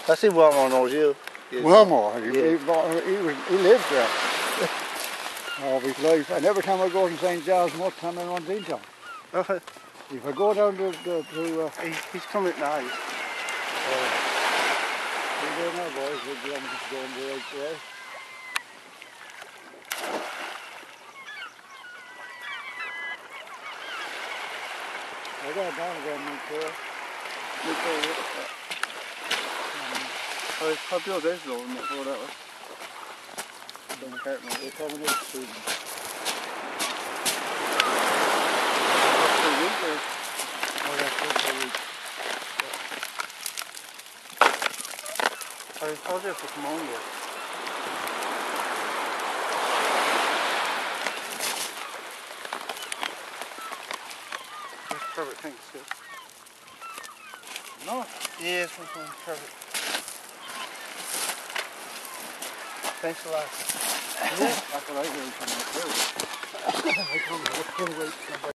I see Wilmore knows you. Wilmore, Yeah. he lived there all his life. And every time I go to St. Giles, most time I run into him. If I go down to He's coming now. we're there now, boys. We're going the right way. I got down again, Nico. How do this though? Not for that one. Don't hurt me. They're coming out soon. I told you for tomorrow. That's perfect, thanks, good. No? Yes, perfect. Thanks a lot. Yeah, that's what I do from my too. I come to